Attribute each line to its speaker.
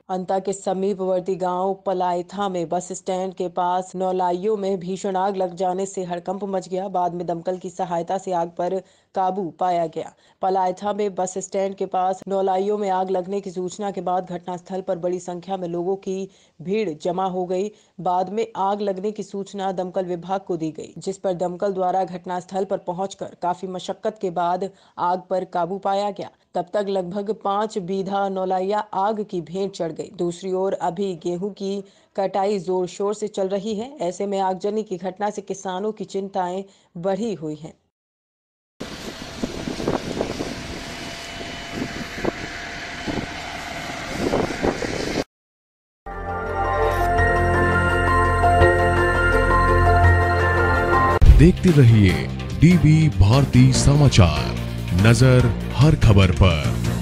Speaker 1: अंता के समीपवर्ती गांव पलायथा में बस स्टैंड के पास नौलाइयों में भीषण आग लग जाने से हड़कंप मच गया। बाद में दमकल की सहायता से आग पर काबू पाया गया। पलायथा में बस स्टैंड के पास नौलाइयों में आग लगने की सूचना के बाद घटनास्थल पर बड़ी संख्या में लोगों की भीड़ जमा हो गई। बाद में आग लगने की सूचना दमकल विभाग को दी गई, जिस पर दमकल द्वारा घटनास्थल पर पहुंचकर काफी मशक्कत के बाद आग पर काबू पाया गया। तब तक लगभग 5 बीघा नौलाइया आग की भेंट चढ़ गई। दूसरी ओर अभी गेहूं की कटाई जोर शोर से चल रही है। ऐसे में आगजनी की घटना से किसानों की चिंताएं बढ़ी हुई हैं।
Speaker 2: देखते रहिए डीबी भारती समाचार, नजर हर खबर पर।